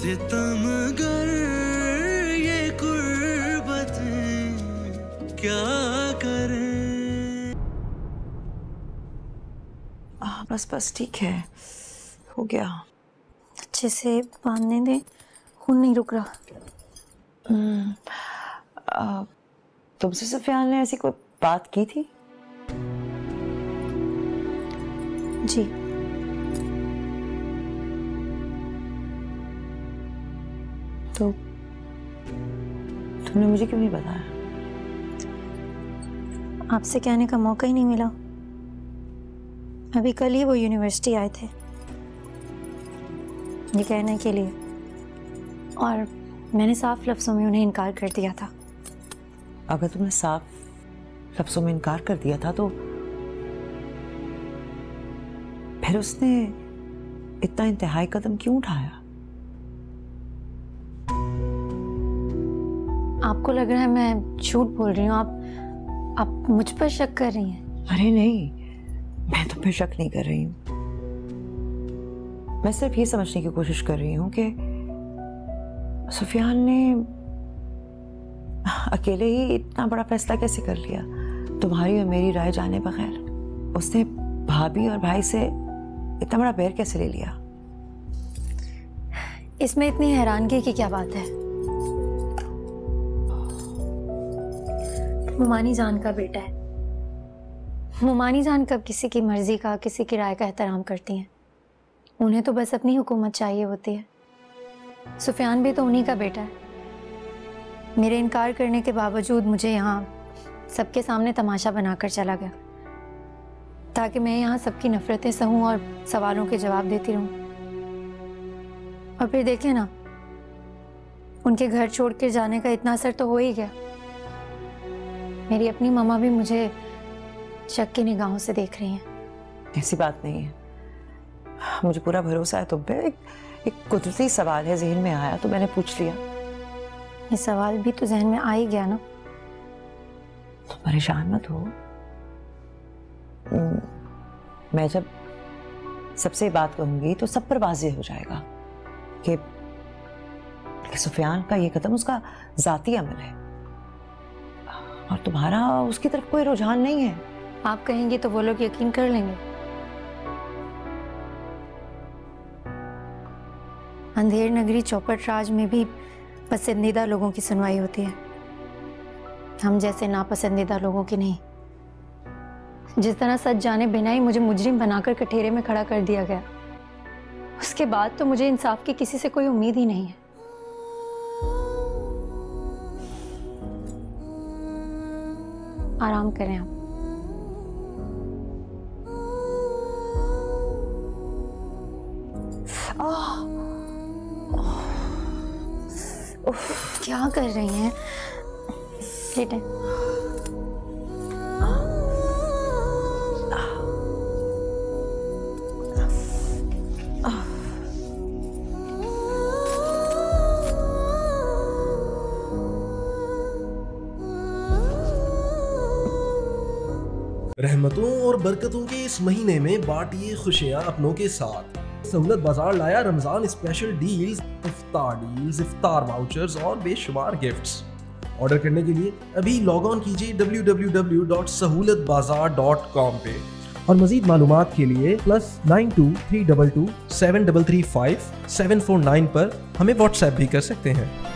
सितमगर ये कुर्बतें क्या करें। बस बस ठीक है, हो गया। अच्छे से बांधने दे, खून नहीं रुक रहा। तुमसे सुफियान ने ऐसी कोई बात की थी? जी। तो तुमने मुझे क्यों नहीं बताया? आपसे कहने का मौका ही नहीं मिला। अभी कल ही वो यूनिवर्सिटी आए थे ये कहने के लिए, और मैंने साफ लफ्जों में उन्हें इनकार कर दिया था। अगर तुमने साफ लफ्जों में इनकार कर दिया था तो फिर उसने इतना इंतहाई कदम क्यों उठाया? आपको लग रहा है मैं झूठ बोल रही हूँ? आप मुझ पर शक कर रही हैं? अरे नहीं, मैं तुम पे शक नहीं कर रही हूँ। मैं सिर्फ ये समझने की कोशिश कर रही हूँ कि सुफियान ने अकेले ही इतना बड़ा फैसला कैसे कर लिया, तुम्हारी और मेरी राय जाने बगैर। उसने भाभी और भाई से इतना बड़ा बैर कैसे ले लिया? इसमें इतनी हैरानगी की क्या बात है? मुमानी जान का बेटा है। मुमानी जान कब किसी की मर्जी का, किसी की राय का एहतराम करती हैं? उन्हें तो बस अपनी हुकूमत चाहिए होती है। सुफियान भी तो उन्हीं का बेटा है। मेरे इनकार करने के बावजूद मुझे यहाँ सबके सामने तमाशा बनाकर चला गया, ताकि मैं यहाँ सबकी नफरतें सहूं और सवालों के जवाब देती रहूं। और फिर देखें ना, उनके घर छोड़ कर जाने का इतना असर तो हो ही गया। मेरी अपनी मामा भी मुझे शक की निगाहों से देख रही हैं। ऐसी बात नहीं है, मुझे पूरा भरोसा है तुम पे। एक कुदरती सवाल है, जहन में आया तो मैंने पूछ लिया। ये सवाल भी तो जहन में आ ही गया ना। तुम परेशान मत हो। मैं जब सबसे बात कहूंगी तो सब पर वाज़ेह हो जाएगा कि सुफियान का ये कदम उसका जाती अमल है और तुम्हारा उसकी तरफ कोई रुझान नहीं है। आप कहेंगे तो वो लोग यकीन कर लेंगे। अंधेर नगरी चौपट राज में भी पसंदीदा लोगों की सुनवाई होती है, हम जैसे नापसंदीदा लोगों की नहीं। जिस तरह सच जाने बिना ही मुझे मुजरिम बनाकर कठेरे में खड़ा कर दिया गया, उसके बाद तो मुझे इंसाफ की किसी से कोई उम्मीद ही नहीं है। आराम करें आप। क्या कर रही हैं? लेटें। रहमतों और बरकतों के इस महीने में बांटिए खुशियां अपनों के साथ। सहूलत बाजार लाया रमजान स्पेशल डील्स, इफ्तार वाउचर्स और बेशुमार गिफ्ट्स। ऑर्डर करने के लिए अभी लॉग ऑन कीजिए www.sahulatbazaar.com पे और मजीद मालूमात के लिए +92 322 7335 749 पर हमें व्हाट्सएप भी कर सकते हैं।